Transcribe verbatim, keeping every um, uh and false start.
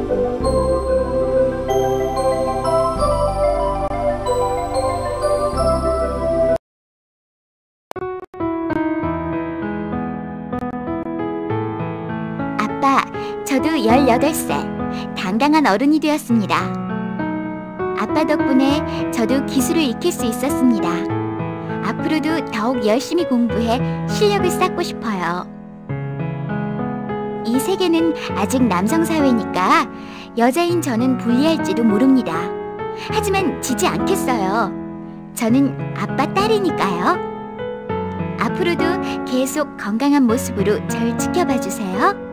아빠, 저도 열여덟 살, 당당한 어른이 되었습니다. 아빠 덕분에 저도 기술을 익힐 수 있었습니다. 앞으로도 더욱 열심히 공부해 실력을 쌓고 싶어요. 이 세계는 아직 남성 사회니까 여자인 저는 불리할지도 모릅니다. 하지만 지지 않겠어요. 저는 아빠 딸이니까요. 앞으로도 계속 건강한 모습으로 절 지켜봐 주세요.